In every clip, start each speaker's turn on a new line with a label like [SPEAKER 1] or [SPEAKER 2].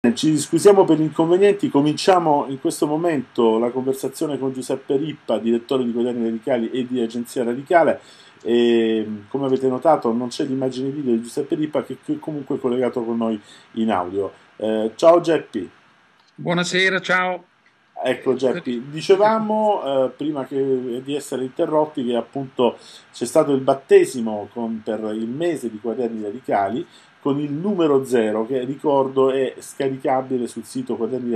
[SPEAKER 1] Ci scusiamo per gli inconvenienti, cominciamo in questo momento la conversazione con Giuseppe Rippa, direttore di Quaderni Radicali e di Agenzia Radicale. E, come avete notato non c'è l'immagine video di Giuseppe Rippa che comunque è collegato con noi in audio. Ciao Geppi.
[SPEAKER 2] Buonasera, ciao.
[SPEAKER 1] Ecco
[SPEAKER 2] Per-
[SPEAKER 1] Geppi, dicevamo prima di essere interrotti che appunto c'è stato il battesimo per il mese di Quaderni Radicali con il numero 0 che ricordo è scaricabile sul sito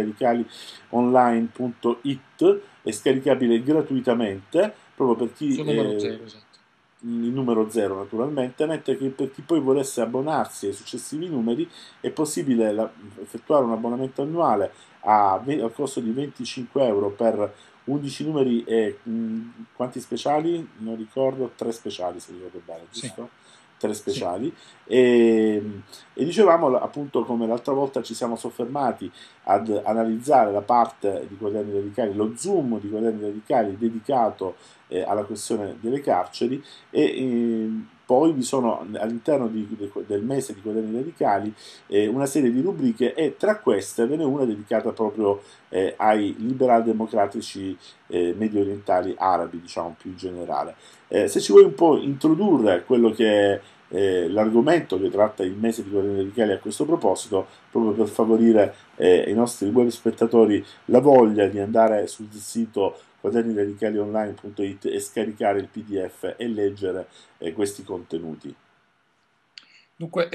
[SPEAKER 1] quaderniradicalionline.it, è scaricabile gratuitamente proprio per chi
[SPEAKER 2] Sul numero zero, esatto.
[SPEAKER 1] il numero 0 naturalmente, mentre che per chi poi volesse abbonarsi ai successivi numeri è possibile effettuare un abbonamento annuale al costo di 25 euro per 11 numeri e quanti speciali? Non ricordo, 3 speciali se ricordo bene,
[SPEAKER 2] Sì,
[SPEAKER 1] giusto? 3
[SPEAKER 2] sì.
[SPEAKER 1] speciali e dicevamo appunto come l'altra volta ci siamo soffermati ad analizzare la parte di Quaderni Radicali, lo zoom di Quaderni Radicali dedicato alla questione delle carceri e poi vi sono all'interno del mese di Quaderni Radicali una serie di rubriche e tra queste ve n'è una dedicata proprio ai liberal democratici medio orientali arabi, diciamo più in generale. Se ci vuoi un po' introdurre quello che è l'argomento che tratta il mese di Quaderni Radicali a questo proposito, proprio per favorire ai nostri web spettatori la voglia di andare sul sito quaderniradicalionline.it e scaricare il PDF e leggere questi contenuti.
[SPEAKER 2] Dunque,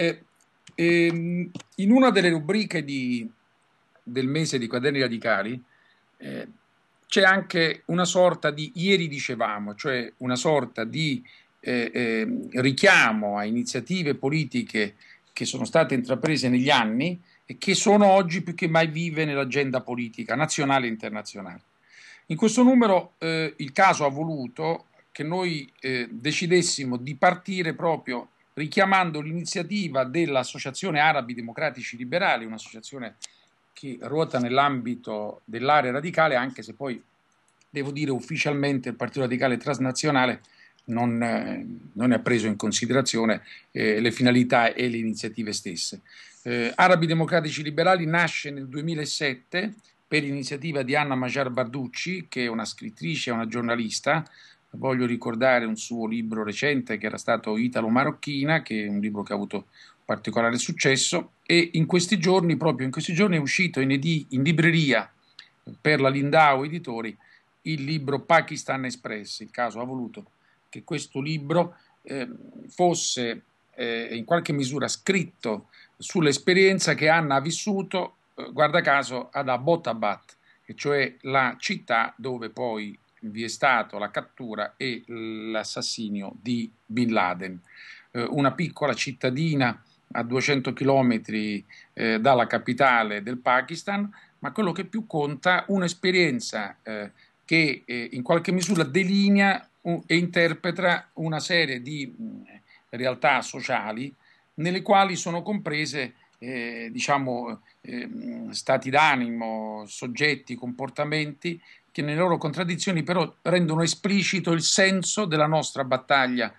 [SPEAKER 2] in una delle rubriche del mese di Quaderni Radicali eh, c'è anche una sorta di ieri dicevamo, cioè una sorta di richiamo a iniziative politiche che sono state intraprese negli anni e che sono oggi più che mai vive nell'agenda politica nazionale e internazionale. In questo numero il caso ha voluto che noi decidessimo di partire proprio richiamando l'iniziativa dell'Associazione Arabi Democratici Liberali, un'associazione che ruota nell'ambito dell'area radicale, anche se poi devo dire ufficialmente il Partito Radicale Transnazionale non ne ha preso in considerazione le finalità e le iniziative stesse. Arabi Democratici Liberali nasce nel 2007 per iniziativa di Anna Majar Barducci, che è una scrittrice e una giornalista. Voglio ricordare un suo libro recente che era stato Italo-Marocchina, che è un libro che ha avuto particolare successo, e in questi giorni, proprio in questi giorni, è uscito in libreria per la Lindau Editori il libro Pakistan Express. Il caso ha voluto che questo libro fosse in qualche misura scritto sull'esperienza che Anna ha vissuto, guarda caso, ad Abbottabad, e cioè la città dove poi vi è stata la cattura e l'assassinio di Bin Laden, una piccola cittadina a 200 chilometri dalla capitale del Pakistan, ma quello che più conta, un'esperienza che in qualche misura delinea e interpreta una serie di realtà sociali nelle quali sono comprese diciamo, stati d'animo, soggetti, comportamenti che nelle loro contraddizioni però rendono esplicito il senso della nostra battaglia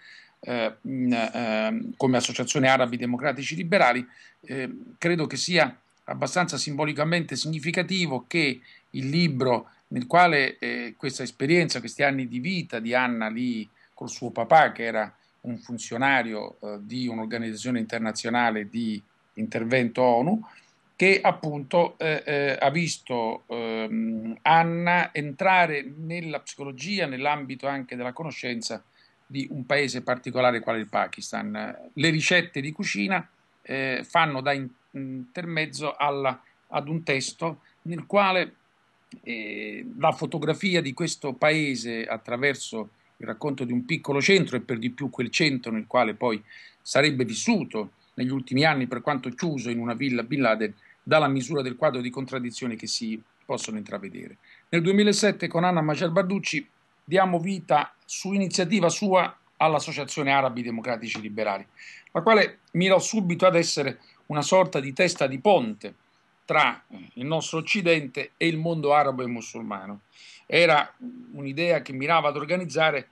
[SPEAKER 2] come Associazione Arabi Democratici Liberali. Credo che sia abbastanza simbolicamente significativo che il libro nel quale questa esperienza, questi anni di vita di Anna lì col suo papà, che era un funzionario di un'organizzazione internazionale di intervento ONU, che appunto ha visto Anna entrare nella psicologia, nell'ambito anche della conoscenza di un paese particolare quale il Pakistan. Le ricette di cucina fanno da intermezzo ad un testo nel quale la fotografia di questo paese attraverso il racconto di un piccolo centro e per di più quel centro nel quale poi sarebbe vissuto negli ultimi anni, per quanto chiuso in una villa Bin Laden, dalla misura del quadro di contraddizioni che si possono intravedere. Nel 2007 con Anna Maciel Barducci diamo vita su iniziativa sua all'Associazione Arabi Democratici Liberali, la quale mirò subito ad essere una sorta di testa di ponte tra il nostro Occidente e il mondo arabo e musulmano. Era un'idea che mirava ad organizzare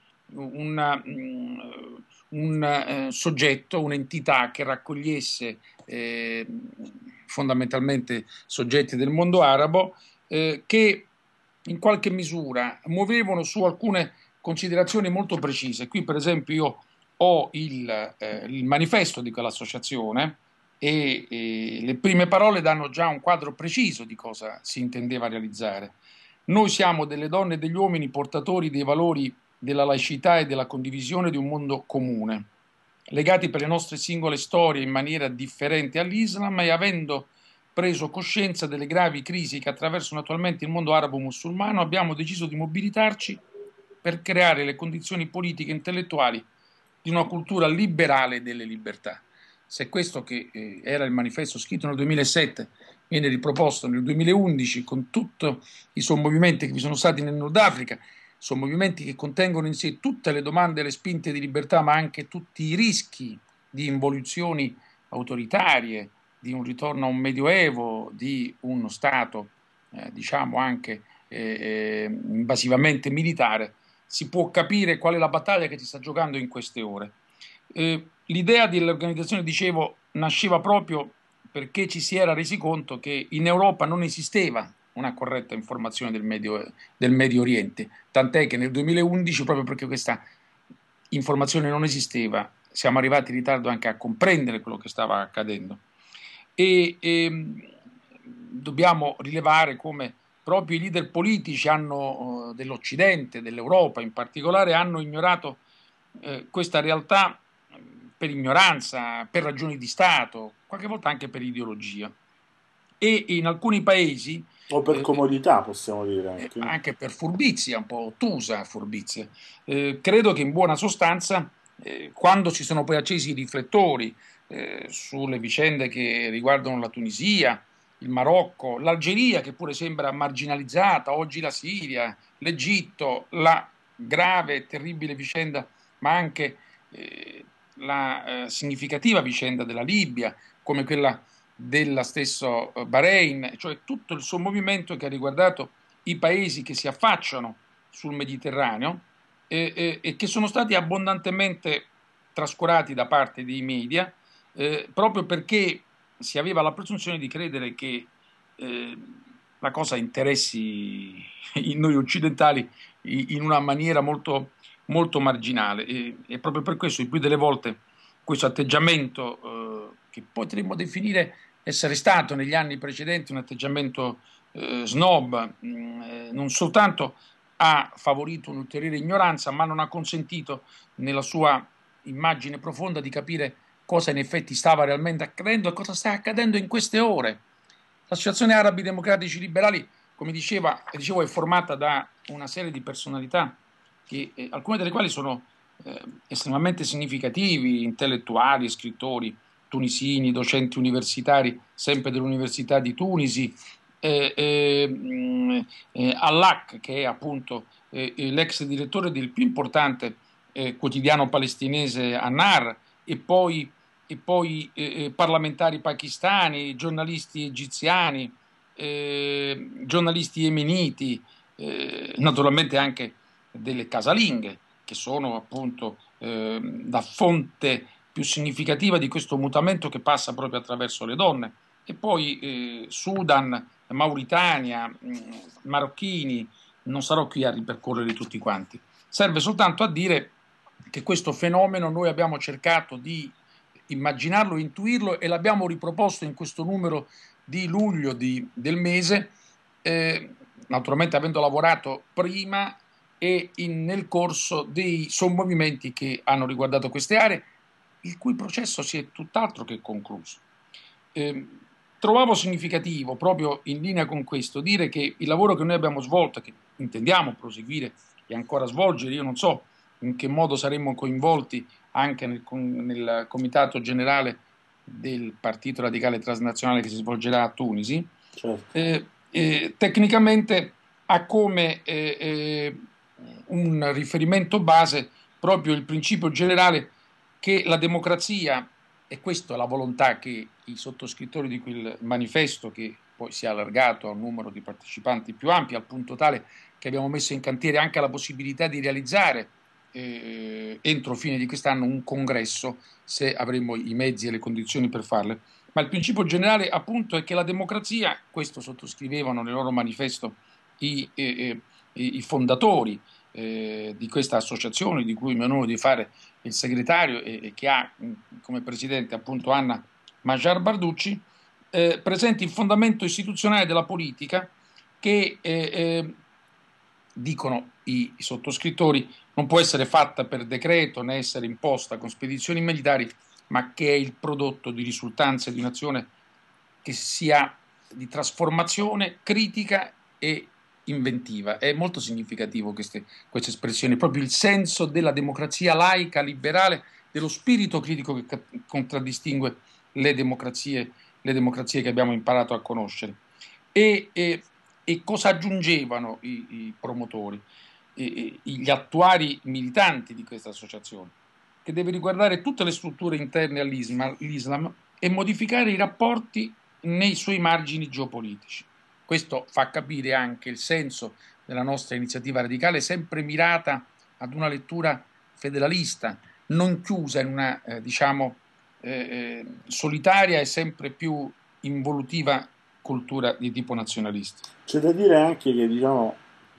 [SPEAKER 2] un soggetto, un'entità che raccogliesse fondamentalmente soggetti del mondo arabo, che in qualche misura muovevano su alcune considerazioni molto precise. Qui per esempio io ho il manifesto di quell'associazione e le prime parole danno già un quadro preciso di cosa si intendeva realizzare. Noi siamo delle donne e degli uomini portatori dei valori della laicità e della condivisione di un mondo comune, legati per le nostre singole storie in maniera differente all'Islam e avendo preso coscienza delle gravi crisi che attraversano attualmente il mondo arabo-musulmano, abbiamo deciso di mobilitarci per creare le condizioni politiche e intellettuali di una cultura liberale delle libertà. Se questo che era il manifesto scritto nel 2007 viene riproposto nel 2011 con tutti i sommovimenti che vi sono stati nel Nord Africa, sommovimenti che contengono in sé tutte le domande e le spinte di libertà, ma anche tutti i rischi di involuzioni autoritarie, di un ritorno a un medioevo, di uno Stato, diciamo anche invasivamente militare, si può capire qual è la battaglia che si sta giocando in queste ore. L'idea dell'organizzazione, dicevo, nasceva proprio perché ci si era resi conto che in Europa non esisteva una corretta informazione del Medio Oriente, tant'è che nel 2011, proprio perché questa informazione non esisteva, siamo arrivati in ritardo anche a comprendere quello che stava accadendo. Dobbiamo rilevare come proprio i leader politici dell'Occidente, dell'Europa in particolare, hanno ignorato questa realtà per ignoranza, per ragioni di Stato, qualche volta anche per ideologia. E in alcuni paesi
[SPEAKER 1] O per comodità, possiamo dire
[SPEAKER 2] anche per furbizia, un po' ottusa furbizia. Credo che in buona sostanza, quando si sono poi accesi i riflettori sulle vicende che riguardano la Tunisia, il Marocco, l'Algeria, che pure sembra marginalizzata, oggi la Siria, l'Egitto, la grave e terribile vicenda, ma anche la significativa vicenda della Libia, come quella della stesso Bahrain, cioè tutto il suo movimento che ha riguardato i paesi che si affacciano sul Mediterraneo e che sono stati abbondantemente trascurati da parte dei media, proprio perché si aveva la presunzione di credere che la cosa interessi noi occidentali in una maniera molto, molto marginale e proprio per questo il più delle volte questo atteggiamento che potremmo definire essere stato negli anni precedenti un atteggiamento snob, non soltanto ha favorito un'ulteriore ignoranza, ma non ha consentito nella sua immagine profonda di capire cosa in effetti stava realmente accadendo e cosa sta accadendo in queste ore. L'Associazione Arabi Democratici Liberali, come dicevo, è formata da una serie di personalità, alcune delle quali sono estremamente significativi, intellettuali, scrittori tunisini, docenti universitari, sempre dell'Università di Tunisi, Allak, che è appunto l'ex direttore del più importante quotidiano palestinese Anar, e poi parlamentari pakistani, giornalisti egiziani, giornalisti yemeniti, naturalmente anche delle casalinghe, che sono appunto la fonte più significativa di questo mutamento che passa proprio attraverso le donne. E poi Sudan, Mauritania, marocchini, non sarò qui a ripercorrere tutti quanti. Serve soltanto a dire che questo fenomeno noi abbiamo cercato di immaginarlo, intuirlo e l'abbiamo riproposto in questo numero di luglio del mese, naturalmente avendo lavorato prima e nel corso dei sommovimenti che hanno riguardato queste aree, il cui processo si è tutt'altro che concluso. Trovavo significativo, proprio in linea con questo, dire che il lavoro che noi abbiamo svolto, che intendiamo proseguire e ancora svolgere, io non so in che modo saremmo coinvolti anche nel comitato generale del Partito Radicale Transnazionale che si svolgerà a Tunisi,
[SPEAKER 1] certo.
[SPEAKER 2] tecnicamente ha come un riferimento base proprio il principio generale che la democrazia, e questa è la volontà che i sottoscrittori di quel manifesto, che poi si è allargato a un numero di partecipanti più ampio, al punto tale che abbiamo messo in cantiere anche la possibilità di realizzare entro fine di quest'anno un congresso, se avremo i mezzi e le condizioni per farle, Ma il principio generale appunto è che la democrazia, questo sottoscrivevano nel loro manifesto i fondatori di questa associazione, di cui mi onoro di fare il segretario e che ha come presidente appunto Anna Majar Barducci, presenti il fondamento istituzionale della politica che, dicono i sottoscrittori, non può essere fatta per decreto né essere imposta con spedizioni militari, ma che è il prodotto di risultanze di un'azione che sia di trasformazione critica e inventiva. È molto significativo queste espressioni, proprio il senso della democrazia laica, liberale, dello spirito critico che contraddistingue le democrazie che abbiamo imparato a conoscere. E cosa aggiungevano i promotori, gli attuali militanti di questa associazione? Che deve riguardare tutte le strutture interne all'Islam e modificare i rapporti nei suoi margini geopolitici. Questo fa capire anche il senso della nostra iniziativa radicale, sempre mirata ad una lettura federalista, non chiusa in una, solitaria e sempre più involutiva cultura di tipo nazionalista.
[SPEAKER 1] C'è da dire anche che diciamo,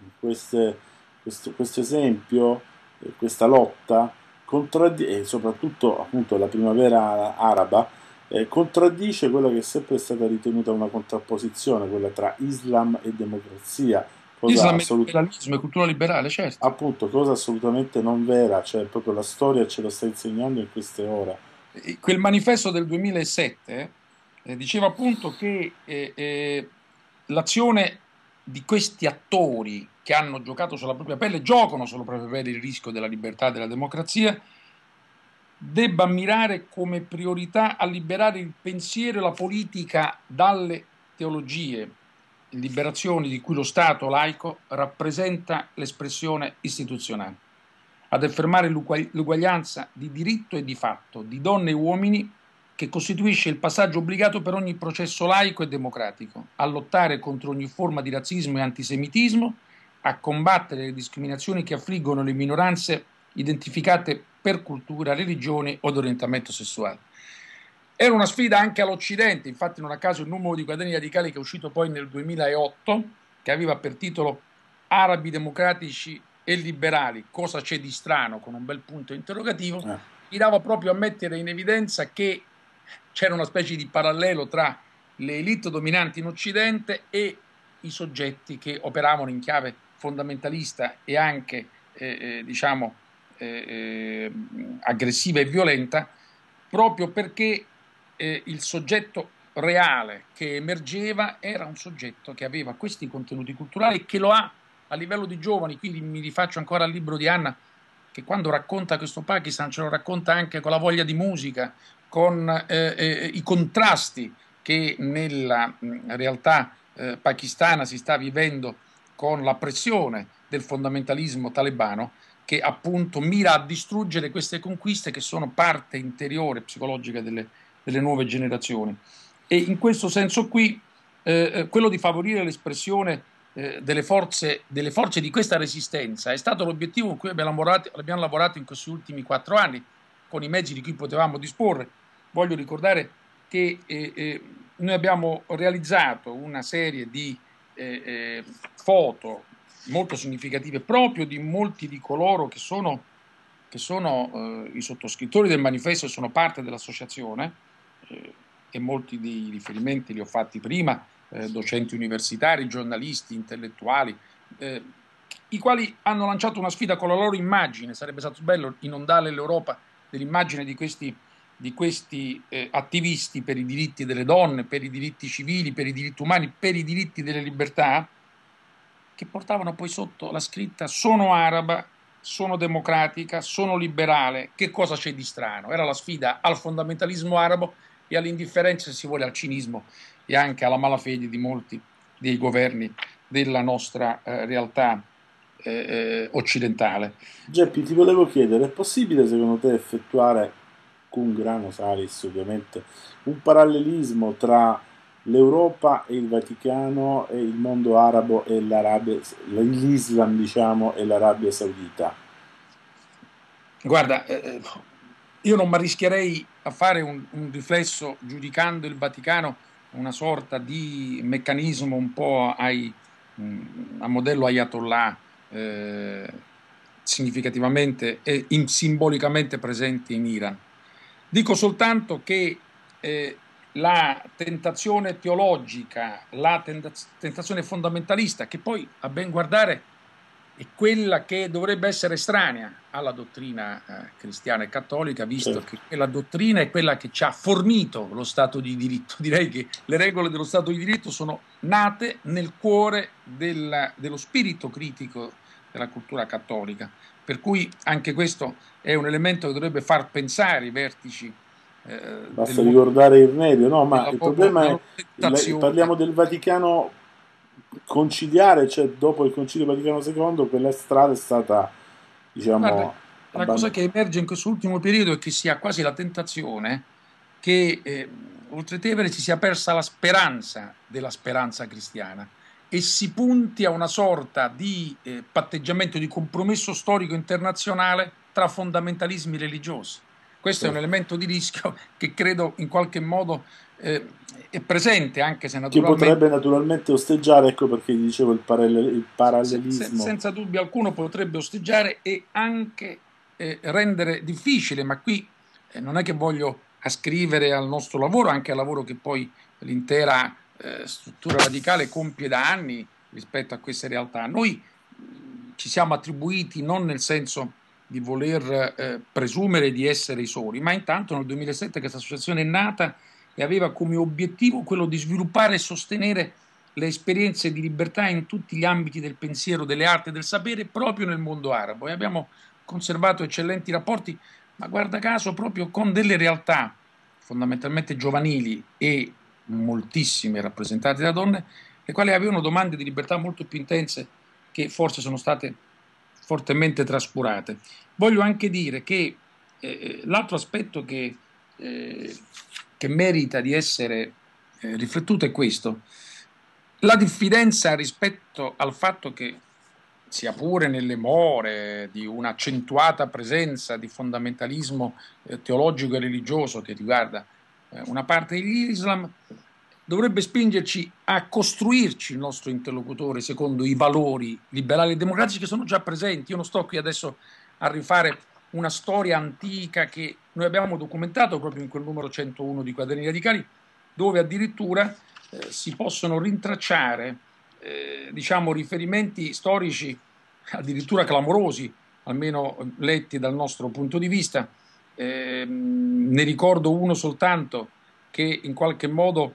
[SPEAKER 1] questo esempio, questa lotta, e soprattutto appunto la primavera araba, contraddice quella che è sempre stata ritenuta una contrapposizione, quella tra Islam e democrazia, cosa
[SPEAKER 2] Islam è liberalismo e cultura liberale, certo.
[SPEAKER 1] appunto cosa assolutamente non vera, cioè proprio la storia ce lo sta insegnando in queste ore.
[SPEAKER 2] Quel manifesto del 2007 diceva appunto che l'azione di questi attori che hanno giocato sulla propria pelle, giocano sulla propria pelle il rischio della libertà e della democrazia, debba mirare come priorità a liberare il pensiero e la politica dalle teologie, liberazioni di cui lo Stato laico rappresenta l'espressione istituzionale, ad affermare l'uguaglianza di diritto e di fatto di donne e uomini, che costituisce il passaggio obbligato per ogni processo laico e democratico, a lottare contro ogni forma di razzismo e antisemitismo, a combattere le discriminazioni che affliggono le minoranze identificate per cultura, religione o orientamento sessuale. Era una sfida anche all'Occidente, infatti non a caso il numero di quaderni radicali che è uscito poi nel 2008, che aveva per titolo Arabi democratici e liberali, cosa c'è di strano, con un bel punto interrogativo, mirava proprio a mettere in evidenza che c'era una specie di parallelo tra le elite dominanti in Occidente e i soggetti che operavano in chiave fondamentalista e anche aggressiva e violenta, proprio perché il soggetto reale che emergeva era un soggetto che aveva questi contenuti culturali e che lo ha a livello di giovani. Quindi mi rifaccio ancora al libro di Anna, che quando racconta questo Pakistan ce lo racconta anche con la voglia di musica, con i contrasti che nella realtà pakistana si sta vivendo, con la pressione del fondamentalismo talebano, che appunto mira a distruggere queste conquiste che sono parte interiore psicologica delle nuove generazioni. E in questo senso qui quello di favorire l'espressione delle forze di questa resistenza è stato l'obiettivo con cui abbiamo lavorato in questi ultimi 4 anni, con i mezzi di cui potevamo disporre. Voglio ricordare che noi abbiamo realizzato una serie di foto molto significative proprio di molti di coloro che sono i sottoscrittori del manifesto e sono parte dell'associazione, e molti dei riferimenti li ho fatti prima, docenti universitari, giornalisti, intellettuali, i quali hanno lanciato una sfida con la loro immagine. Sarebbe stato bello inondare l'Europa dell'immagine di questi attivisti per i diritti delle donne, per i diritti civili, per i diritti umani, per i diritti delle libertà, che portavano poi sotto la scritta: sono araba, sono democratica, sono liberale, che cosa c'è di strano? Era la sfida al fondamentalismo arabo e all'indifferenza, se si vuole, al cinismo e anche alla malafede di molti dei governi della nostra realtà occidentale.
[SPEAKER 1] Geppi, ti volevo chiedere, è possibile secondo te effettuare, cum grano salis ovviamente, un parallelismo tra l'Europa e il Vaticano e il mondo arabo e l'Islam, diciamo, e l'Arabia Saudita?
[SPEAKER 2] Guarda, io non mi rischierei a fare un riflesso giudicando il Vaticano una sorta di meccanismo un po' a modello Ayatollah, significativamente e simbolicamente presenti in Iran. Dico soltanto che la tentazione teologica, la tentazione fondamentalista, che poi a ben guardare è quella che dovrebbe essere estranea alla dottrina cristiana e cattolica, visto
[SPEAKER 1] Certo.
[SPEAKER 2] che quella dottrina è quella che ci ha fornito lo Stato di diritto. Direi che le regole dello Stato di diritto sono nate nel cuore dello spirito critico della cultura cattolica, per cui anche questo è un elemento che dovrebbe far pensare i vertici del
[SPEAKER 1] Basta
[SPEAKER 2] mondo
[SPEAKER 1] ricordare Irnerio, no, ma il problema
[SPEAKER 2] della
[SPEAKER 1] è,
[SPEAKER 2] loro tentazione.
[SPEAKER 1] parliamo del Vaticano conciliare, cioè dopo il Concilio Vaticano II quella strada è stata,
[SPEAKER 2] Guarda,
[SPEAKER 1] diciamo,
[SPEAKER 2] la cosa
[SPEAKER 1] abbandonata.
[SPEAKER 2] che emerge in questo ultimo periodo è che si ha quasi la tentazione che oltre Tevere ci sia persa la speranza della speranza cristiana e si punti a una sorta di patteggiamento, di compromesso storico internazionale tra fondamentalismi religiosi. Questo è un
[SPEAKER 1] Certo.
[SPEAKER 2] elemento di rischio che credo in qualche modo è presente, anche se
[SPEAKER 1] Che
[SPEAKER 2] naturalmente
[SPEAKER 1] potrebbe naturalmente osteggiare, ecco perché gli dicevo il parallelismo.
[SPEAKER 2] senza dubbio alcuno potrebbe osteggiare e anche rendere difficile, ma qui non è che voglio ascrivere al nostro lavoro, anche al lavoro che poi l'intera struttura radicale compie da anni rispetto a queste realtà. Noi ci siamo attribuiti non nel senso di voler presumere di essere i soli, ma intanto nel 2007 questa associazione è nata e aveva come obiettivo quello di sviluppare e sostenere le esperienze di libertà in tutti gli ambiti del pensiero, delle arti e del sapere proprio nel mondo arabo e abbiamo conservato eccellenti rapporti, ma guarda caso proprio con delle realtà fondamentalmente giovanili e moltissime rappresentate da donne, le quali avevano domande di libertà molto più intense che forse sono state fortemente trascurate. Voglio anche dire che l'altro aspetto eh, che merita di essere riflettuto è questo. La diffidenza rispetto al fatto che, sia pure nelle more di un'accentuata presenza di fondamentalismo teologico e religioso che riguarda una parte dell'Islam, dovrebbe spingerci a costruirci il nostro interlocutore secondo i valori liberali e democratici che sono già presenti. Io non sto qui adesso a rifare una storia antica che noi abbiamo documentato proprio in quel numero 101 di Quaderni Radicali, dove addirittura si possono rintracciare diciamo, riferimenti storici addirittura clamorosi, almeno letti dal nostro punto di vista. Ne ricordo uno soltanto che in qualche modo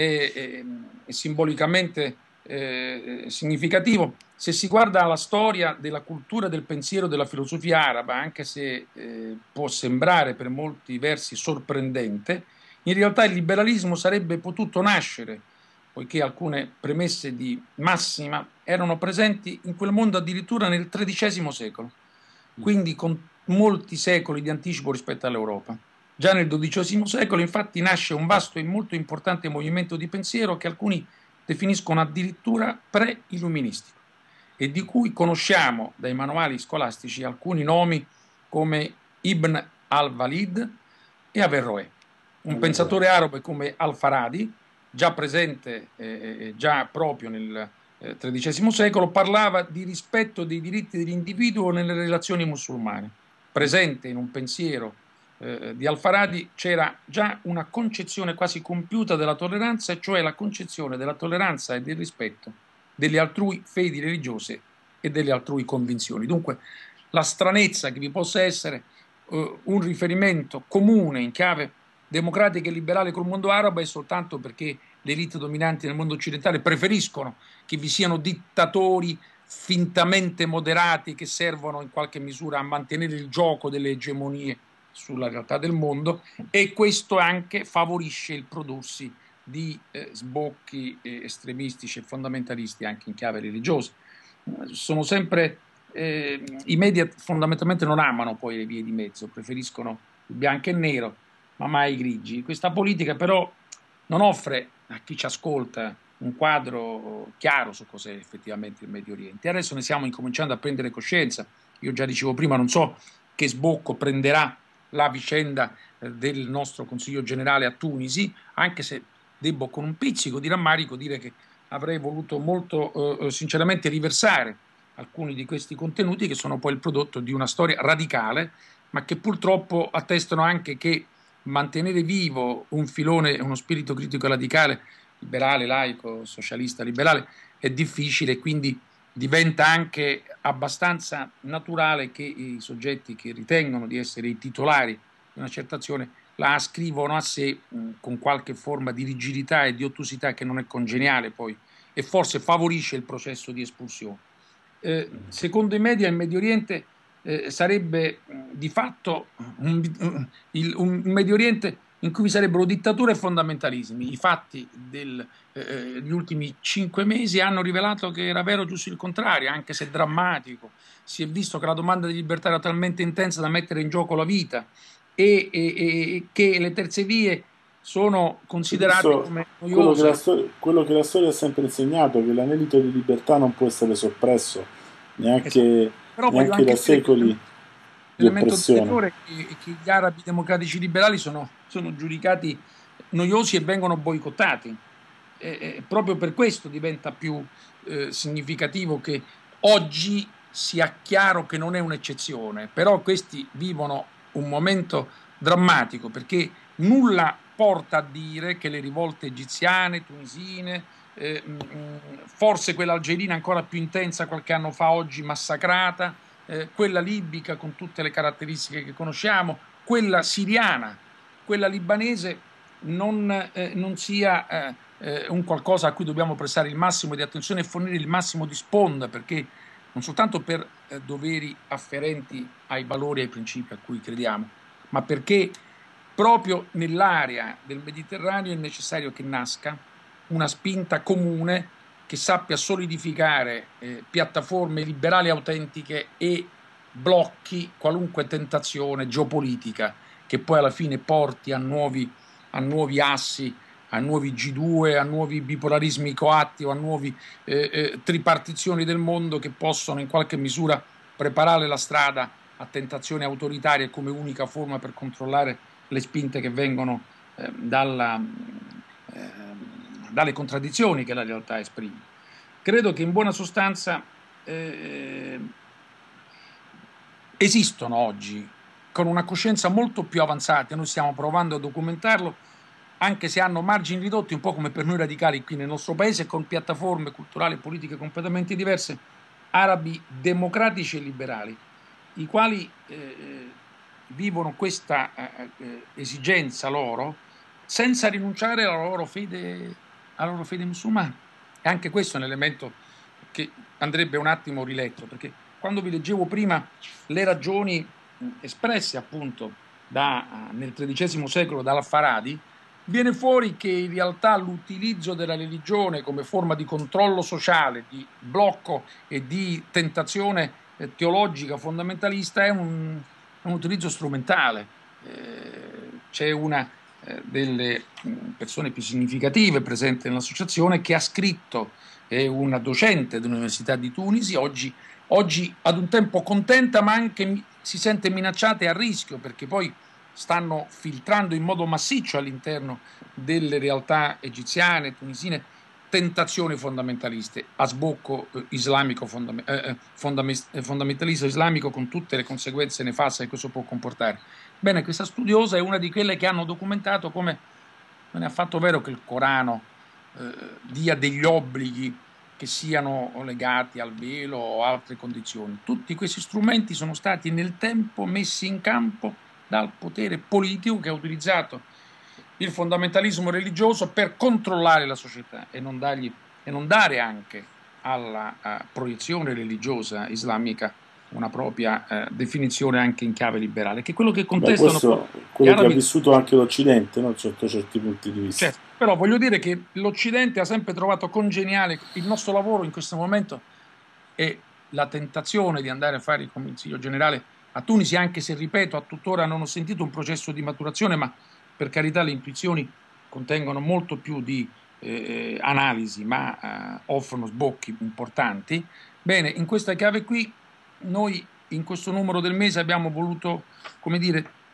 [SPEAKER 2] è simbolicamente significativo. Se si guarda la storia della cultura, del pensiero, della filosofia araba, anche se può sembrare per molti versi sorprendente, in realtà il liberalismo sarebbe potuto nascere, poiché alcune premesse di massima erano presenti in quel mondo addirittura nel XIII secolo, quindi con molti secoli di anticipo rispetto all'Europa. Già nel XII secolo, infatti, nasce un vasto e molto importante movimento di pensiero che alcuni definiscono addirittura pre-illuministico e di cui conosciamo dai manuali scolastici alcuni nomi come Ibn al-Walid e Averroè. Un
[SPEAKER 1] Allora,
[SPEAKER 2] pensatore arabo come Al-Faradi, già presente già proprio nel XIII secolo, parlava di rispetto dei diritti dell'individuo nelle relazioni musulmane. Presente in un pensiero di Al-Faradi c'era già una concezione quasi compiuta della tolleranza, e cioè la concezione della tolleranza e del rispetto delle altrui fedi religiose e delle altrui convinzioni. Dunque, la stranezza che vi possa essere un riferimento comune in chiave democratica e liberale col mondo arabo è soltanto perché le elite dominanti nel mondo occidentale preferiscono che vi siano dittatori fintamente moderati che servono in qualche misura a mantenere il gioco delle egemonie sulla realtà del mondo e questo anche favorisce il prodursi di sbocchi estremistici e fondamentalisti anche in chiave religiosa. Sono sempre i media fondamentalmente non amano poi le vie di mezzo, preferiscono il bianco e il nero, ma mai i grigi. Questa politica però non offre a chi ci ascolta un quadro chiaro su cos'è effettivamente il Medio Oriente. E adesso ne stiamo incominciando a prendere coscienza. Io già dicevo prima, non so che sbocco prenderà la vicenda del nostro Consiglio Generale a Tunisi, anche se debbo con un pizzico di rammarico dire che avrei voluto molto sinceramente riversare alcuni di questi contenuti, che sono poi il prodotto di una storia radicale, ma che purtroppo attestano anche che mantenere vivo un filone, uno spirito critico radicale, liberale, laico, socialista, liberale, è difficile, quindi diventa anche abbastanza naturale che i soggetti che ritengono di essere i titolari di una certa azione la ascrivono a sé con qualche forma di rigidità e di ottusità che non è congeniale poi e forse favorisce il processo di espulsione. Secondo i media il Medio Oriente sarebbe di fatto un Medio Oriente in cui vi sarebbero dittature e fondamentalismi. I fatti degli ultimi 5 mesi hanno rivelato che era vero giusto il contrario, anche se drammatico. Si è visto che la domanda di libertà era talmente intensa da mettere in gioco la vita e che le terze vie sono considerate
[SPEAKER 1] Questo,
[SPEAKER 2] come noiose.
[SPEAKER 1] quello che la storia ha sempre insegnato, che l'anelito di libertà non può essere soppresso,
[SPEAKER 2] Esatto.
[SPEAKER 1] neanche,
[SPEAKER 2] Però voglio
[SPEAKER 1] neanche da
[SPEAKER 2] anche dire che
[SPEAKER 1] secoli di
[SPEAKER 2] l'elemento
[SPEAKER 1] oppressione.
[SPEAKER 2] ulteriore è che gli arabi democratici liberali sono giudicati noiosi e vengono boicottati. Proprio per questo diventa più significativo che oggi sia chiaro che non è un'eccezione, però questi vivono un momento drammatico perché nulla porta a dire che le rivolte egiziane, tunisine, forse quella algerina ancora più intensa qualche anno fa, oggi massacrata, quella libica con tutte le caratteristiche che conosciamo, quella siriana, quella libanese non sia un qualcosa a cui dobbiamo prestare il massimo di attenzione e fornire il massimo di sponda, perché non soltanto per doveri afferenti ai valori e ai principi a cui crediamo, ma perché proprio nell'area del Mediterraneo è necessario che nasca una spinta comune che sappia solidificare piattaforme liberali autentiche e blocchi qualunque tentazione geopolitica che poi alla fine porti a nuovi assi, a nuovi G2, a nuovi bipolarismi coatti o a nuovi tripartizioni del mondo che possono in qualche misura preparare la strada a tentazioni autoritarie come unica forma per controllare le spinte che vengono eh, dalle contraddizioni che la realtà esprime. Credo che in buona sostanza eh, esistono oggi con una coscienza molto più avanzata, noi stiamo provando a documentarlo, anche se hanno margini ridotti, un po' come per noi radicali qui nel nostro paese, con piattaforme culturali e politiche completamente diverse, arabi democratici e liberali, i quali vivono questa esigenza loro senza rinunciare alla loro fede musulmana. E anche questo è un elemento che andrebbe un attimo riletto, perché quando vi leggevo prima le ragioni espresse appunto nel XIII secolo dall'Al-Farabi, viene fuori che in realtà l'utilizzo della religione come forma di controllo sociale, di blocco e di tentazione teologica fondamentalista è un utilizzo strumentale. C'è una delle persone più significative presenti nell'associazione che ha scritto, è una docente dell'Università di Tunisi, oggi ad un tempo contenta ma anche si sente minacciata e a rischio perché poi stanno filtrando in modo massiccio all'interno delle realtà egiziane, tunisine, tentazioni fondamentaliste a sbocco islamico fondamentalista islamico con tutte le conseguenze nefaste che questo può comportare. Bene, questa studiosa è una di quelle che hanno documentato come non è affatto vero che il Corano dia degli obblighi che siano legati al velo o altre condizioni. Tutti questi strumenti sono stati nel tempo messi in campo dal potere politico che ha utilizzato il fondamentalismo religioso per controllare la società e non dare anche alla proiezione religiosa islamica una propria definizione anche in chiave liberale, che è quello che
[SPEAKER 1] Beh,
[SPEAKER 2] contestano
[SPEAKER 1] questo è
[SPEAKER 2] gli
[SPEAKER 1] quello che ha
[SPEAKER 2] arabi.
[SPEAKER 1] vissuto anche l'Occidente, no? Sotto certi punti di vista.
[SPEAKER 2] Certo, però voglio dire che l'Occidente ha sempre trovato congeniale il nostro lavoro in questo momento e la tentazione di andare a fare il Consiglio generale a Tunisi, anche se, ripeto, a tuttora non ho sentito un processo di maturazione, ma per carità le intuizioni contengono molto più di analisi, ma offrono sbocchi importanti. Bene, in questa chiave qui noi in questo numero del mese abbiamo voluto, come dire,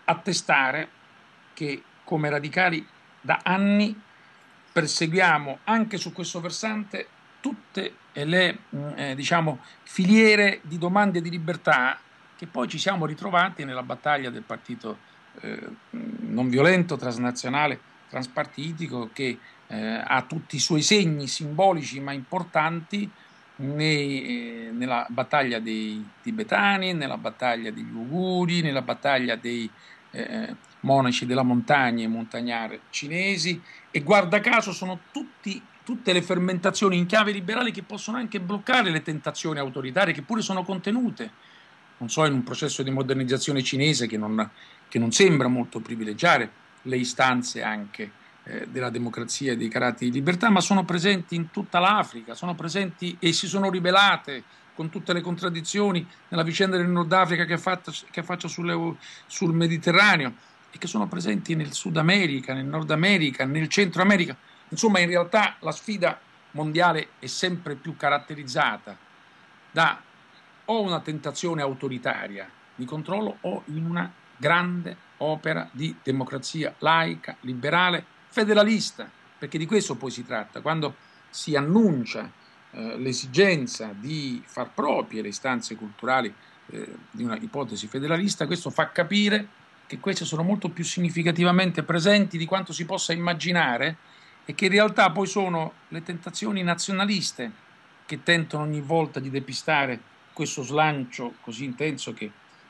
[SPEAKER 2] attestare che come radicali da anni perseguiamo anche su questo versante tutte le filiere di domande di libertà che poi ci siamo ritrovati nella battaglia del partito non violento, transnazionale, transpartitico, che ha tutti i suoi segni simbolici ma importanti nella battaglia dei tibetani, nella battaglia degli uiguri, nella battaglia dei monaci della montagna e montagnare cinesi, e guarda caso sono tutte le fermentazioni in chiave liberale che possono anche bloccare le tentazioni autoritarie che pure sono contenute, non so, in un processo di modernizzazione cinese che non sembra molto privilegiare le istanze anche della democrazia e dei caratteri di libertà, ma sono presenti in tutta l'Africa, sono presenti e si sono ribellate con tutte le contraddizioni nella vicenda del Nord Africa che affaccia sul Mediterraneo, e che sono presenti nel Sud America, nel Nord America, nel Centro America. Insomma, in realtà la sfida mondiale è sempre più caratterizzata da o una tentazione autoritaria di controllo o in una grande opera di democrazia laica, liberale, federalista, perché di questo poi si tratta. Quando si annuncia l'esigenza di far proprie le istanze culturali di una ipotesi federalista, questo fa capire che queste sono molto più significativamente presenti di quanto si possa immaginare, e che in realtà poi sono le tentazioni nazionaliste che tentano ogni volta di depistare questo slancio così intenso che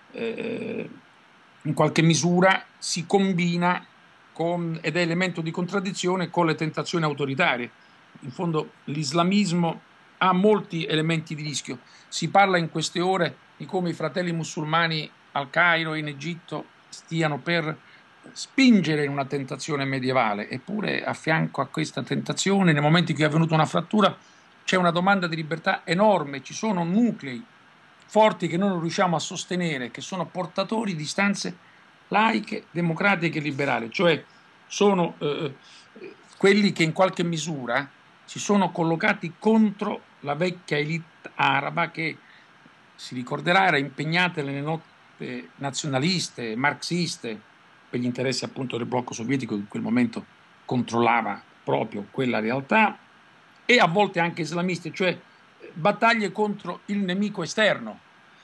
[SPEAKER 2] in qualche misura si combina ed è elemento di contraddizione con le tentazioni autoritarie. In fondo l'islamismo ha molti elementi di rischio. Si parla in queste ore di come i fratelli musulmani al Cairo e in Egitto stiano per spingere in una tentazione medievale, eppure a fianco a questa tentazione, nei momenti in cui è avvenuta una frattura, c'è una domanda di libertà enorme, ci sono nuclei forti che noi non riusciamo a sostenere, che sono portatori di istanze laiche, democratiche e liberali, cioè sono quelli che in qualche misura si sono collocati contro la vecchia elite araba che, si ricorderà, era impegnata nelle lotte nazionaliste, marxiste, per gli interessi appunto del blocco sovietico che in quel momento controllava proprio quella realtà, e a volte anche islamiste, cioè battaglie contro il nemico esterno.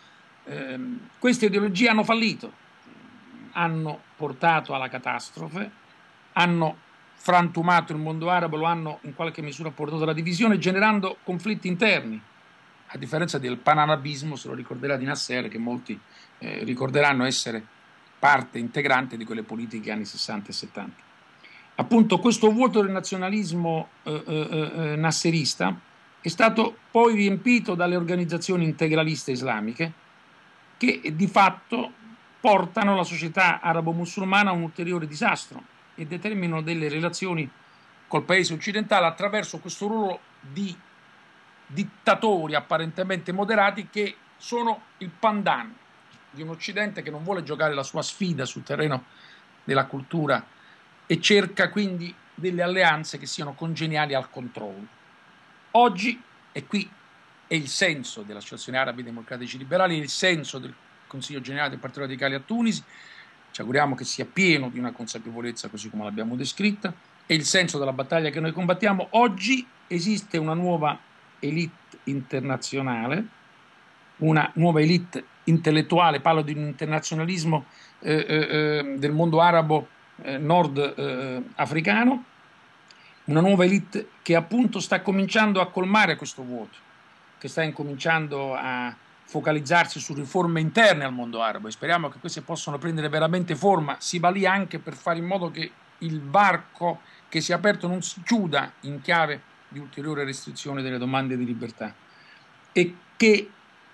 [SPEAKER 2] Queste ideologie hanno fallito, hanno portato alla catastrofe, hanno frantumato il mondo arabo, lo hanno in qualche misura portato alla divisione, generando conflitti interni, a differenza del panarabismo, se lo ricorderà di Nasser, che molti ricorderanno essere parte integrante di quelle politiche anni 60 e 70. Appunto questo vuoto del nazionalismo nasserista è stato poi riempito dalle organizzazioni integraliste islamiche che di fatto portano la società arabo-musulmana a un ulteriore disastro e determinano delle relazioni col paese occidentale attraverso questo ruolo di dittatori apparentemente moderati che sono il pandan di un Occidente che non vuole giocare la sua sfida sul terreno della cultura e cerca quindi delle alleanze che siano congeniali al controllo. Oggi, e qui è il senso dell'Associazione Arabi Democratici Liberali, è il senso del Consiglio Generale del Partito Radicale a Tunisi, ci auguriamo che sia pieno di una consapevolezza così come l'abbiamo descritta, è il senso della battaglia che noi combattiamo. Oggi esiste una nuova elite internazionale, una nuova elite intellettuale, parlo di un internazionalismo del mondo arabo nord-africano, una nuova elite che appunto sta cominciando a colmare questo vuoto, che sta incominciando a focalizzarsi su riforme interne al mondo arabo, e speriamo che queste possano prendere veramente forma. Si va lì anche per fare in modo che il varco che si è aperto non si chiuda in chiave di ulteriore restrizione delle domande di libertà, e che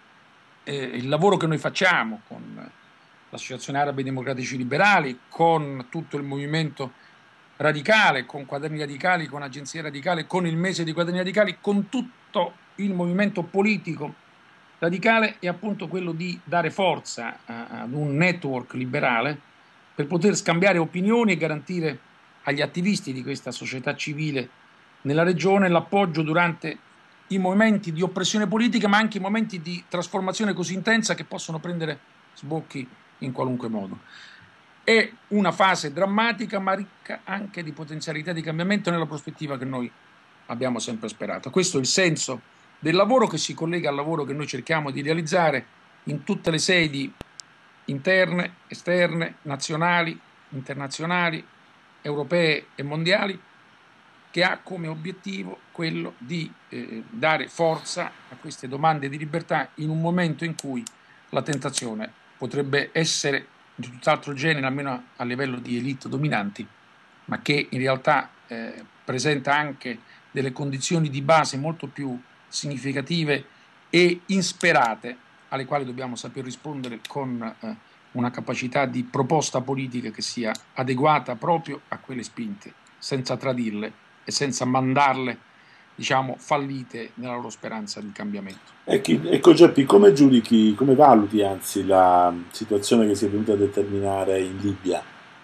[SPEAKER 2] il lavoro che noi facciamo con l'Associazione Arabi Democratici Liberali, con tutto il movimento radicale, con Quaderni Radicali, con Agenzie Radicali, con il mese di Quaderni Radicali, con tutto il movimento politico radicale, è appunto quello di dare forza ad un network liberale per poter scambiare opinioni e garantire agli attivisti di questa società civile nella regione l'appoggio durante i momenti di oppressione politica, ma anche i momenti di trasformazione così intensa che possono prendere sbocchi in qualunque modo. È una fase drammatica, ma ricca anche di potenzialità di cambiamento nella prospettiva che noi abbiamo sempre sperato. Questo è il senso del lavoro, che si collega al lavoro che noi cerchiamo di realizzare in tutte le sedi interne, esterne, nazionali, internazionali, europee e mondiali, che ha come obiettivo quello di dare forza a queste domande di libertà in un momento in cui la tentazione potrebbe essere di tutt'altro genere, almeno a livello di elite dominanti, ma che in realtà presenta anche delle condizioni di base molto più significative e insperate, alle quali dobbiamo saper rispondere con una capacità di proposta politica che sia adeguata proprio a quelle spinte, senza tradirle e senza mandarle, diciamo, fallite nella loro speranza di cambiamento.
[SPEAKER 1] Ecco Geppi, come giudichi, come valuti anzi la situazione che si è venuta a determinare in Libia?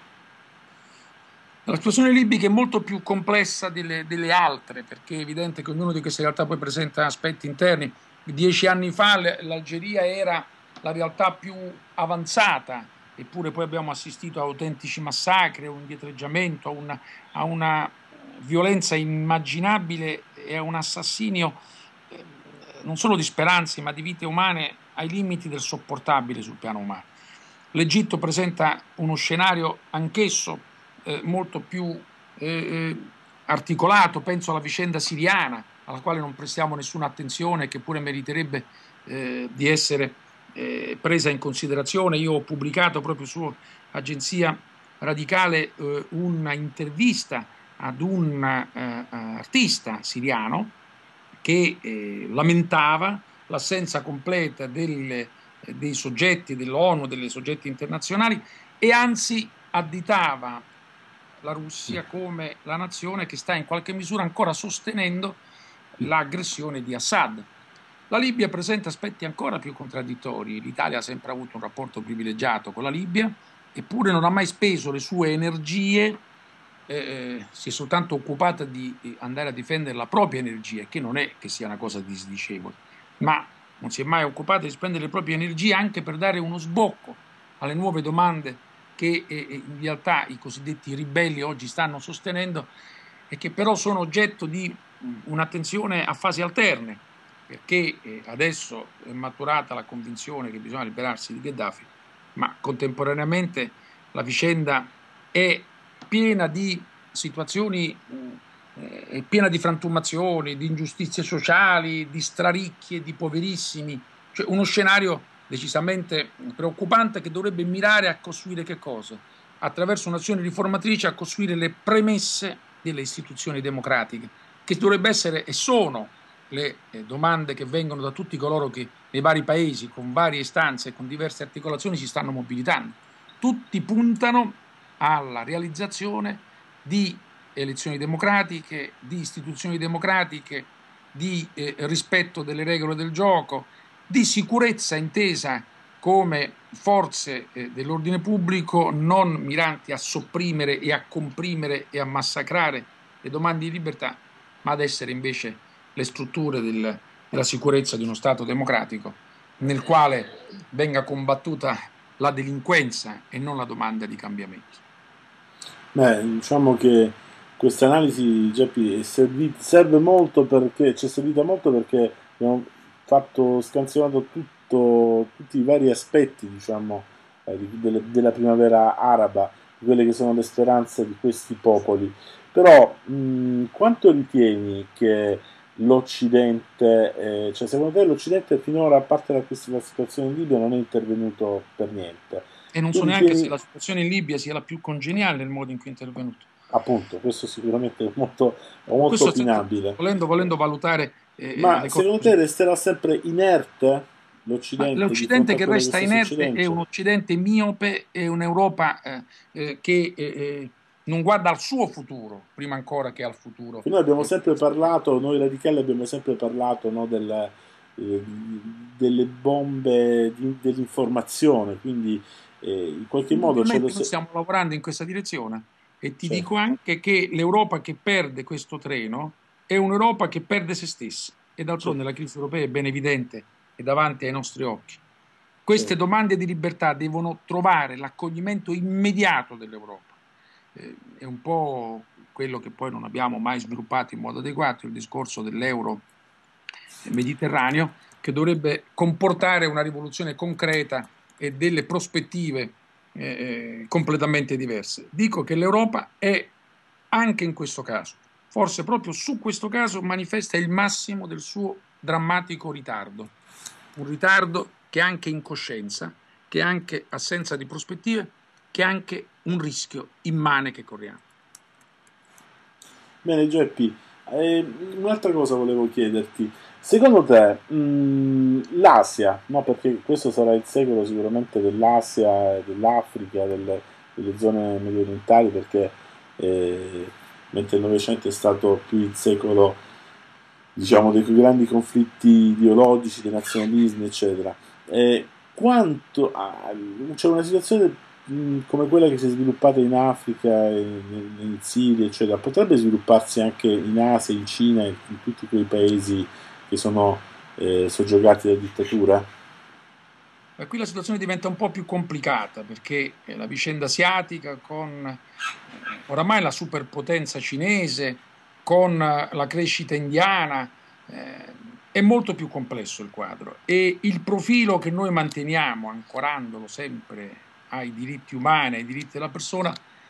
[SPEAKER 2] La situazione libica è molto più complessa delle altre, perché è evidente che ognuna di queste realtà poi presenta aspetti interni. 10 anni fa l'Algeria era la realtà più avanzata, eppure poi abbiamo assistito a autentici massacri, a un indietreggiamento, a una violenza immaginabile e a un assassinio non solo di speranze, ma di vite umane ai limiti del sopportabile sul piano umano. L'Egitto presenta uno scenario anch'esso molto più articolato, penso alla vicenda siriana, alla quale non prestiamo nessuna attenzione, che pure meriterebbe di essere presa in considerazione. Io ho pubblicato proprio su Agenzia Radicale una intervista ad un artista siriano che lamentava l'assenza completa dei soggetti dell'ONU, dei soggetti internazionali, e anzi additava la Russia come la nazione che sta in qualche misura ancora sostenendo l'aggressione di Assad. La Libia presenta aspetti ancora più contraddittori. L'Italia ha sempre avuto un rapporto privilegiato con la Libia, eppure non ha mai speso le sue energie, si è soltanto occupata di andare a difendere la propria energia, che non è che sia una cosa disdicevole, ma non si è mai occupata di spendere le proprie energie anche per dare uno sbocco alle nuove domande che in realtà i cosiddetti ribelli oggi stanno sostenendo, e che però sono oggetto di un'attenzione a fasi alterne, perché adesso è maturata la convinzione che bisogna liberarsi di Gheddafi, ma contemporaneamente la vicenda è piena di situazioni, piena di frantumazioni, di ingiustizie sociali, di straricchi e di poverissimi, cioè uno scenario decisamente preoccupante, che dovrebbe mirare a costruire che cosa? Attraverso un'azione riformatrice, a costruire le premesse delle istituzioni democratiche, che dovrebbe essere e sono le domande che vengono da tutti coloro che nei vari paesi, con varie istanze e con diverse articolazioni, si stanno mobilitando. Tutti puntano alla realizzazione di elezioni democratiche, di istituzioni democratiche, di rispetto delle regole del gioco, di sicurezza intesa come forze dell'ordine pubblico non miranti a sopprimere e a comprimere e a massacrare le domande di libertà, ma ad essere invece le strutture della sicurezza di uno Stato democratico, nel quale venga combattuta la delinquenza e non la domanda di cambiamento.
[SPEAKER 1] Beh, diciamo che questa analisi, Geppi, serve molto perché ci è servita molto perché abbiamo scansionato tutti i vari aspetti, diciamo, della primavera araba, di quelle che sono le speranze di questi popoli. Però, quanto ritieni che l'Occidente, cioè secondo te l'Occidente finora, a parte la situazione in Libia, non è intervenuto per niente?
[SPEAKER 2] E non
[SPEAKER 1] Tu
[SPEAKER 2] so neanche se
[SPEAKER 1] ritieni,
[SPEAKER 2] la situazione in Libia sia la più congeniale nel modo in cui è intervenuto.
[SPEAKER 1] appunto, questo sicuramente è molto
[SPEAKER 2] Questo
[SPEAKER 1] opinabile,
[SPEAKER 2] volendo valutare
[SPEAKER 1] ma
[SPEAKER 2] le cose
[SPEAKER 1] secondo te
[SPEAKER 2] così.
[SPEAKER 1] resterà sempre inerte
[SPEAKER 2] Ma
[SPEAKER 1] l'Occidente di fronte
[SPEAKER 2] l'Occidente
[SPEAKER 1] a
[SPEAKER 2] che
[SPEAKER 1] quello che
[SPEAKER 2] resta
[SPEAKER 1] sta
[SPEAKER 2] inerte è un
[SPEAKER 1] succedendo?
[SPEAKER 2] Occidente miope, è un'Europa che non guarda al suo futuro, prima ancora che al futuro.
[SPEAKER 1] Che noi abbiamo sempre parlato, noi radicali abbiamo sempre parlato, no, eh, delle bombe dell'informazione, quindi in qualche modo
[SPEAKER 2] Indubbiamente noi stiamo lavorando in questa direzione, e ti
[SPEAKER 1] cioè,
[SPEAKER 2] dico anche che l'Europa che perde questo treno è un'Europa che perde se stessa, e
[SPEAKER 1] cioè,
[SPEAKER 2] d'altronde la crisi europea è ben evidente, è davanti ai nostri occhi. Queste domande di libertà devono trovare l'accoglimento immediato dell'Europa. È un po' quello che poi non abbiamo mai sviluppato in modo adeguato, il discorso dell'euro mediterraneo, che dovrebbe comportare una rivoluzione concreta e delle prospettive completamente diverse. Dico che l'Europa è anche in questo caso, forse proprio su questo caso, manifesta il massimo del suo drammatico ritardo. Un ritardo che è anche incoscienza, che è anche assenza di prospettive, che è anche un rischio immane che corriamo.
[SPEAKER 1] Bene, Geppi, un'altra cosa volevo chiederti. Secondo te, l'Asia, no? Perché questo sarà il secolo sicuramente dell'Asia, dell'Africa, delle zone mediorientali, perché eh, mentre il Novecento è stato più il secolo, diciamo, dei più grandi conflitti ideologici, dei nazionalismi, eccetera. C'è una situazione come quella che si è sviluppata in Africa, in Siria, eccetera, potrebbe svilupparsi anche in Asia, in Cina, in tutti quei paesi che sono soggiogati da dittatura?
[SPEAKER 2] E qui la situazione diventa un po' più complicata perché la vicenda asiatica con oramai la superpotenza cinese, con la crescita indiana, è molto più complesso il quadro e il profilo che noi manteniamo, ancorandolo sempre ai diritti umani, ai diritti della persona,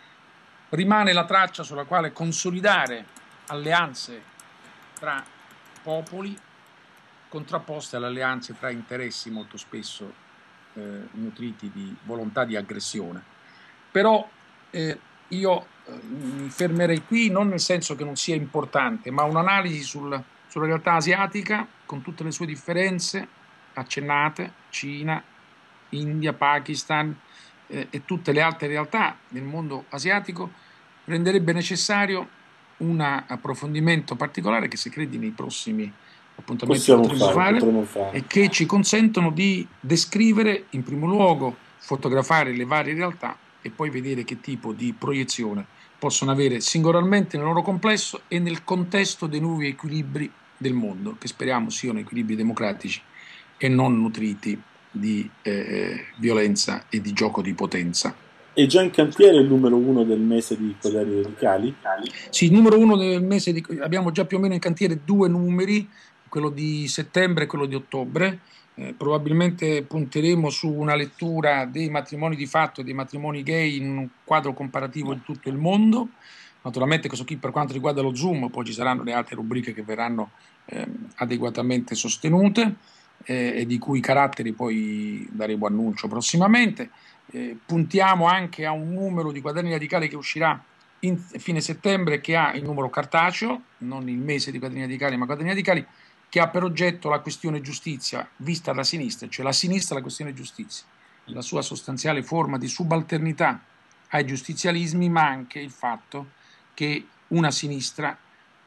[SPEAKER 2] rimane la traccia sulla quale consolidare alleanze tra popoli contrapposte alle alleanze tra interessi molto spesso nutriti di volontà di aggressione. Però io mi fermerei qui non nel senso che non sia importante, ma un'analisi sulla realtà asiatica con tutte le sue differenze accennate, Cina, India, Pakistan e tutte le altre realtà del mondo asiatico, renderebbe necessario un approfondimento particolare che, se credi, nei prossimi appuntamenti potremmo fare
[SPEAKER 1] Potremmo fare.
[SPEAKER 2] e che ci consentono di descrivere in primo luogo, fotografare le varie realtà e poi vedere che tipo di proiezione possono avere singolarmente nel loro complesso e nel contesto dei nuovi equilibri del mondo, che speriamo siano equilibri democratici e non nutriti di violenza e di gioco di potenza.
[SPEAKER 1] È già in cantiere il numero uno del mese di Quaderni Radicali?
[SPEAKER 2] Sì, il numero uno del mese abbiamo già più o meno in cantiere due numeri, quello di settembre e quello di ottobre. Probabilmente punteremo su una lettura dei matrimoni di fatto e dei matrimoni gay in un quadro comparativo di tutto il mondo. Naturalmente questo qui per quanto riguarda lo Zoom, poi ci saranno le altre rubriche che verranno adeguatamente sostenute e di cui caratteri poi daremo annuncio prossimamente. Puntiamo anche a un numero di Quaderni Radicali che uscirà in fine settembre, che ha il numero cartaceo, non il mese di Quaderni Radicali, ma Quaderni Radicali, che ha per oggetto la questione giustizia vista da sinistra, cioè la sinistra la questione giustizia, la sua sostanziale forma di subalternità ai giustizialismi, ma anche il fatto che una sinistra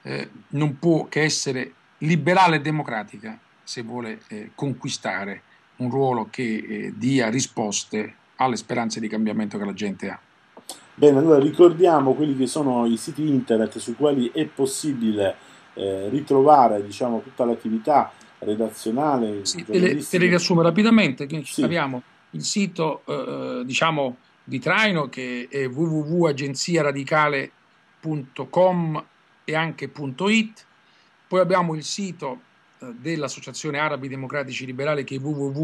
[SPEAKER 2] non può che essere liberale e democratica se vuole conquistare un ruolo che dia risposte alle speranze di cambiamento che la gente ha.
[SPEAKER 1] Bene, allora ricordiamo quelli che sono i siti internet sui quali è possibile ritrovare, diciamo, tutta l'attività redazionale,
[SPEAKER 2] Sì, te le
[SPEAKER 1] giornalistica.
[SPEAKER 2] riassumo rapidamente. Quindi
[SPEAKER 1] Sì,
[SPEAKER 2] abbiamo il sito diciamo di traino che è www.agenziaradicale.com e anche .it. Poi abbiamo il sito dell'Associazione Arabi Democratici Liberali che è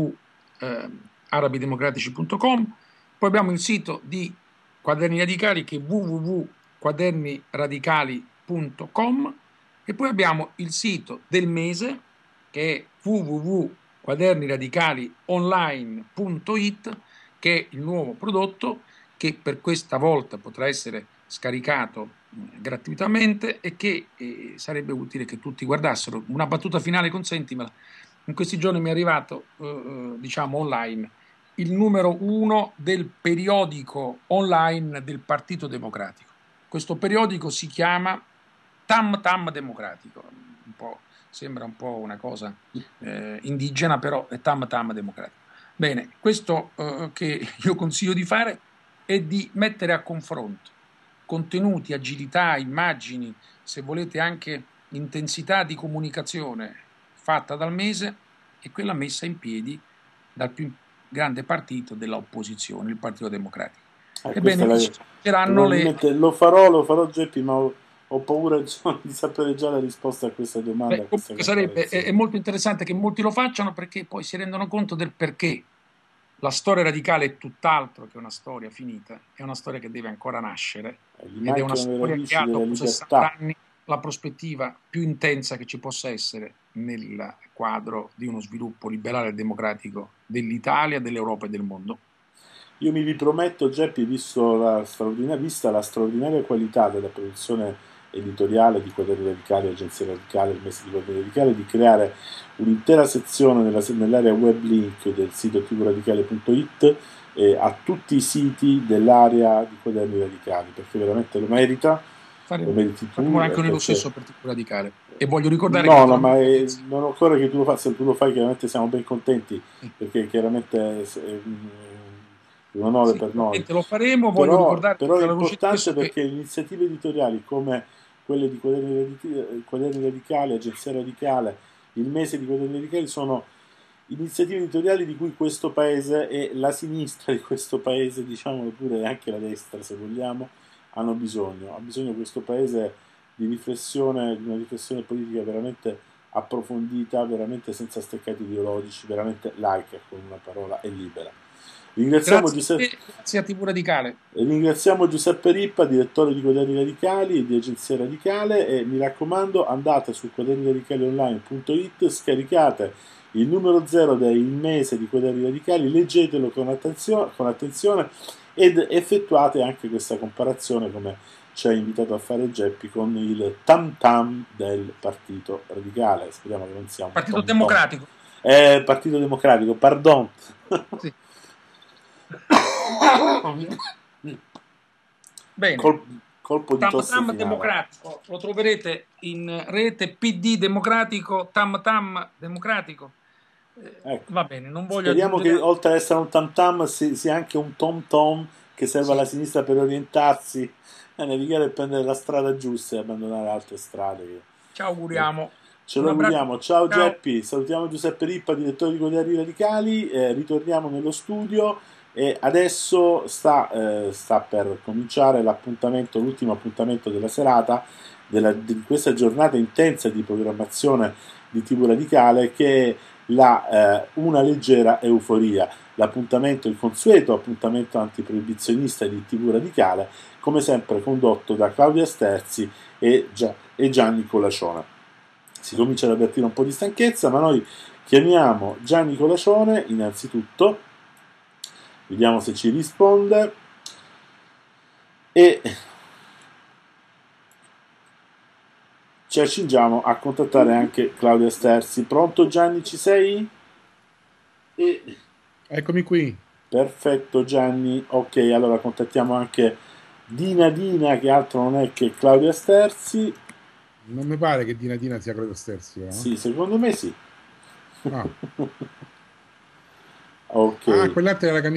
[SPEAKER 2] www.arabidemocratici.com. Poi abbiamo il sito di Quaderni Radicali che è www.quadernradicali.com e poi abbiamo il sito del mese che è www.quaderniradicalionline.it, che è il nuovo prodotto che per questa volta potrà essere scaricato gratuitamente e che sarebbe utile che tutti guardassero. Una battuta finale, consentimela. In questi giorni mi è arrivato, diciamo online, il numero uno del periodico online del Partito Democratico. Questo periodico si chiama Tam Tam Democratico, sembra un po' una cosa indigena, però è Tam Tam Democratico. Bene, questo che io consiglio di fare è di mettere a confronto contenuti, agilità, immagini, se volete anche intensità di comunicazione fatta dal mese e quella messa in piedi dal più grande partito dell'opposizione, il Partito Democratico.
[SPEAKER 1] Questa
[SPEAKER 2] Ebbene, lì saranno le...
[SPEAKER 1] probabilmente lo farò Geppi, ma ho paura insomma, di sapere già la risposta a questa domanda, a
[SPEAKER 2] Beh,
[SPEAKER 1] questa
[SPEAKER 2] comunque sarebbe, è
[SPEAKER 1] comparazione.
[SPEAKER 2] molto interessante che molti lo facciano perché poi si rendono conto del perché. La storia radicale è tutt'altro che una storia finita, è una storia che deve ancora nascere
[SPEAKER 1] Gli
[SPEAKER 2] ed è una
[SPEAKER 1] mancano le
[SPEAKER 2] storia che
[SPEAKER 1] radici
[SPEAKER 2] ha
[SPEAKER 1] della
[SPEAKER 2] dopo 60
[SPEAKER 1] libertà.
[SPEAKER 2] anni la prospettiva più intensa che ci possa essere nel quadro di uno sviluppo liberale e democratico dell'Italia, dell'Europa e del mondo.
[SPEAKER 1] Io mi riprometto, Geppi, vista la straordinaria qualità della produzione editoriale di Quaderni Radicali, Agenzia Radicale, il mese di Quaderni Radicali, di creare un'intera sezione nell'area web link del sito tvradicale.it a tutti i siti dell'area di Quaderni Radicali, perché veramente lo
[SPEAKER 2] Faremo,
[SPEAKER 1] meriti
[SPEAKER 2] faremo
[SPEAKER 1] tu,
[SPEAKER 2] anche noi lo
[SPEAKER 1] perché
[SPEAKER 2] stesso per Tipo Radicale. E voglio ricordare che
[SPEAKER 1] no, no, ma
[SPEAKER 2] naturalmente Agenzia...
[SPEAKER 1] non occorre che tu lo faccia, se tu lo fai chiaramente siamo ben contenti,
[SPEAKER 2] Sì,
[SPEAKER 1] perché chiaramente è un onore per noi.
[SPEAKER 2] sicuramente lo faremo, voglio
[SPEAKER 1] Però,
[SPEAKER 2] ricordare
[SPEAKER 1] però è
[SPEAKER 2] alla luce di
[SPEAKER 1] importante
[SPEAKER 2] questo che
[SPEAKER 1] perché iniziative editoriali come quelle di Quaderni Radicali, Agenzia Radicale, il mese di Quaderni Radicali sono iniziative editoriali di cui questo paese e la sinistra di questo paese, diciamolo pure, e anche la destra se vogliamo, hanno bisogno. Ha bisogno questo paese di riflessione, di una riflessione politica veramente approfondita, veramente senza steccati ideologici, veramente laica, con una parola, e libera. Ringraziamo
[SPEAKER 2] grazie a
[SPEAKER 1] Giuseppe.
[SPEAKER 2] te, grazie a TV Radicale.
[SPEAKER 1] Ringraziamo Giuseppe Rippa, direttore di Quaderni Radicali e di Agenzia Radicale, e mi raccomando andate su quaderniradicalionline.it, scaricate il numero 0 del mese di Quaderni Radicali, leggetelo con attenzione ed effettuate anche questa comparazione come ci ha invitato a fare Geppi con il tam tam del Partito Radicale. Speriamo che non sia un
[SPEAKER 2] Partito
[SPEAKER 1] tom tom.
[SPEAKER 2] Democratico.
[SPEAKER 1] Partito Democratico, pardon.
[SPEAKER 2] Sì. Bene.
[SPEAKER 1] Col- colpo di
[SPEAKER 2] Tam
[SPEAKER 1] tosse
[SPEAKER 2] Tam
[SPEAKER 1] finale.
[SPEAKER 2] Democratico, lo troverete in rete PD Democratico, Tam Tam Democratico.
[SPEAKER 1] Ecco.
[SPEAKER 2] Va bene, non voglio
[SPEAKER 1] Speriamo
[SPEAKER 2] aggiungere
[SPEAKER 1] che
[SPEAKER 2] altro.
[SPEAKER 1] oltre ad essere un tam tam sia anche un tom tom che serve alla
[SPEAKER 2] Sì,
[SPEAKER 1] sinistra per orientarsi a navigare e prendere la strada giusta e abbandonare altre strade.
[SPEAKER 2] ci
[SPEAKER 1] Eh,
[SPEAKER 2] auguriamo.
[SPEAKER 1] Ce lo
[SPEAKER 2] Un abbraccio.
[SPEAKER 1] auguriamo. Ciao
[SPEAKER 2] Ciao.
[SPEAKER 1] Geppi, salutiamo Giuseppe Rippa, direttore di Quaderni Radicali. Ritorniamo nello studio e adesso sta per cominciare l'ultimo appuntamento della serata, di questa giornata intensa di programmazione di TV Radicale, che è una leggera euforia, il consueto appuntamento antiproibizionista di TV Radicale, come sempre condotto da Claudia Sterzi e Gianni Colacione. Si comincia ad avvertire un po' di stanchezza, ma noi chiamiamo Gianni Colacione innanzitutto, vediamo se ci risponde, e ci accingiamo a contattare anche Claudia Sterzi. Pronto Gianni, ci sei?
[SPEAKER 3] Eccomi qui.
[SPEAKER 1] Perfetto Gianni, ok, allora contattiamo anche Dina, che altro non è che Claudia Sterzi.
[SPEAKER 3] Non mi pare che Dina Dina sia Claudio Sterzi, no?
[SPEAKER 1] Sì, secondo me sì.
[SPEAKER 3] Ah,
[SPEAKER 1] Ok.
[SPEAKER 3] quell'altra era la